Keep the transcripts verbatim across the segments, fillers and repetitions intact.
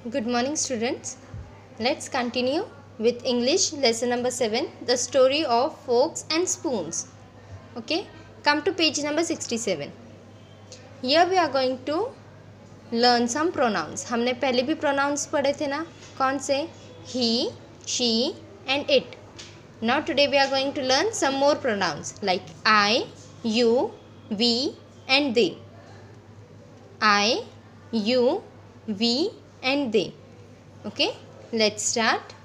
Good morning, students. Let's continue with English lesson number seven, the story of forks and spoons. Okay, come to page number sixty-seven. Here we are going to learn some pronouns. हमने पहले भी pronouns पढ़े थे ना, कौन से? He, she and it. Now today we are going to learn some more pronouns like I, you, we and they. I, you, we and they. Okay, let's start.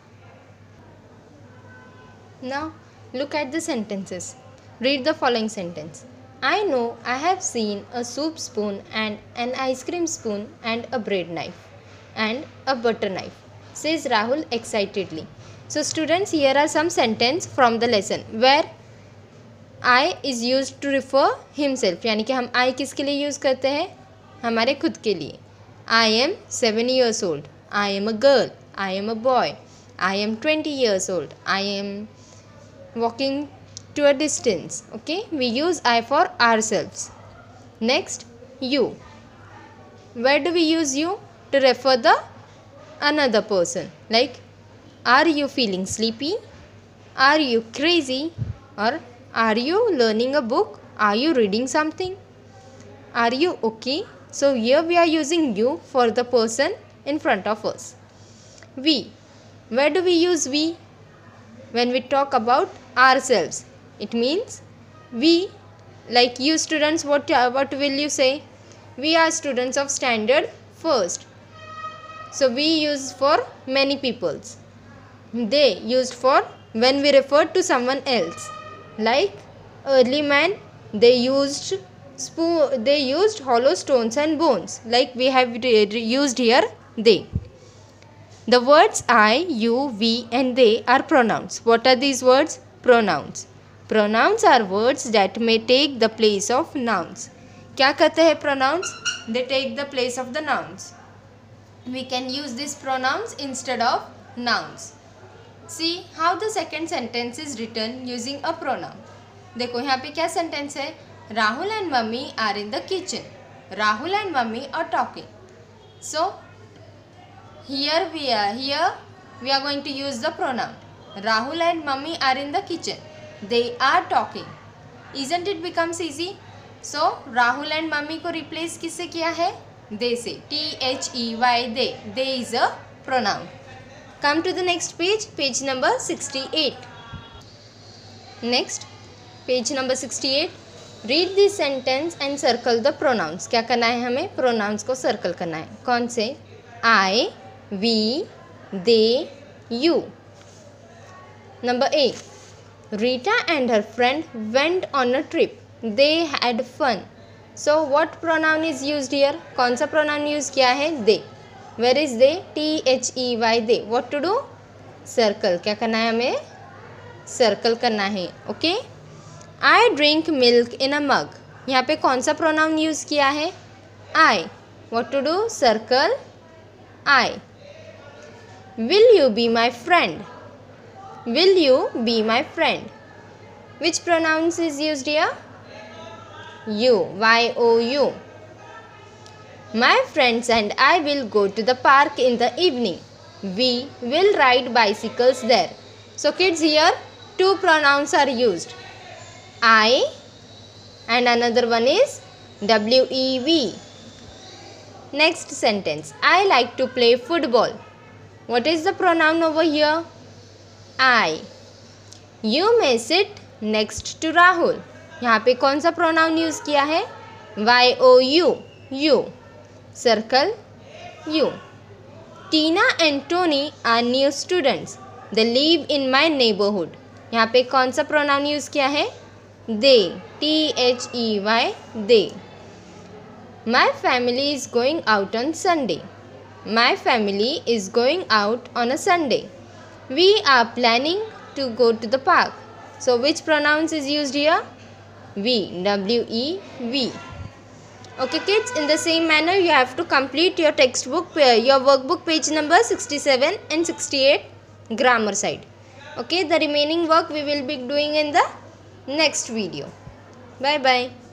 Now look at the sentences. Read the following sentence. I know I have seen a soup spoon and an ice cream spoon and a bread knife and a butter knife, says Rahul excitedly. So students, here are some sentences from the lesson where I is used to refer himself. यानी कि हम I किसके लिए use करते हैं? हमारे खुद के लिए. I am seven years old. I am a girl. I am a boy. I am twenty years old. I am walking to a distance. Okay, we use I for ourselves. Next, you. Where do we use you? To refer the another person. Like, are you feeling sleepy? Are you crazy? Or are you learning a book? Are you reading something? Are you okay? So here we are using you for the person in front of us. We. Where do we use we? When we talk about ourselves. It means we, like you students, what, what will you say? We are students of standard first. So we use for many peoples. They used for when we refer to someone else. Like early man, they used spoon, they used hollow stones and bones. Like we have used here they. The words I, you, we and they are pronouns. What are these words? Pronouns. Pronouns are words that may take the place of nouns. क्या कहते हैं pronouns? They take the place of the nouns. We can use these pronouns instead of nouns. See how the second sentence is written using a pronoun. देखो यहाँ पे क्या sentence है? Rahul and mummy are in the kitchen. Rahul and mummy are talking. So here we are. Here we are going to use the pronoun. Rahul and mummy are in the kitchen. They are talking. Isn't it becomes easy? So Rahul and mummy को replace किससे किया है? They से. T H E Y they. They is a pronoun. Come to the next page. Page number sixty-eight. Next, page number sixty-eight. Read this sentence and circle the pronouns. क्या करना है हमें? Pronouns को circle करना है. कौन से? I, we, they, you. Number A. Rita and her friend went on a trip. They had fun. So what pronoun is used here? कौन सा pronoun use किया है? They. Where is they? T H E Y they. What to do? Circle. क्या करना है हमें? Circle करना है. Okay? I drink milk in a mug. यहाँ पे कौन सा pronoun use किया है? I. What to do? Circle I. Will you be my friend? Will you be my friend? Which pronouns is used here? You. Y O U. My friends and I will go to the park in the evening. We will ride bicycles there. So kids, here two pronouns are used. I and another one is W E V. Next sentence. I like to play football. What is the pronoun over here? I. You may sit next to Rahul. यहाँ पे कौन सा pronoun use किया है? Y O U. You. Circle you. Tina and Tony are new students. They live in my neighborhood. यहाँ पे कौन सा pronoun use किया है? They. T H E Y they. My family is going out on Sunday. My family is going out on a Sunday. We are planning to go to the park. So which pronouns is used here? We. W E V. Okay kids, in the same manner you have to complete your textbook, your workbook page number sixty-seven and sixty-eight grammar side. Okay, the remaining work we will be doing in the next video. Bye bye.